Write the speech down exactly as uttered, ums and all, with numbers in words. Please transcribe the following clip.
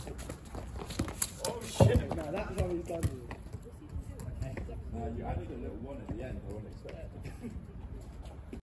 Oh shit! No, that's how he's done. Okay. Uh, you added a little one at the end, I wasn't expecting.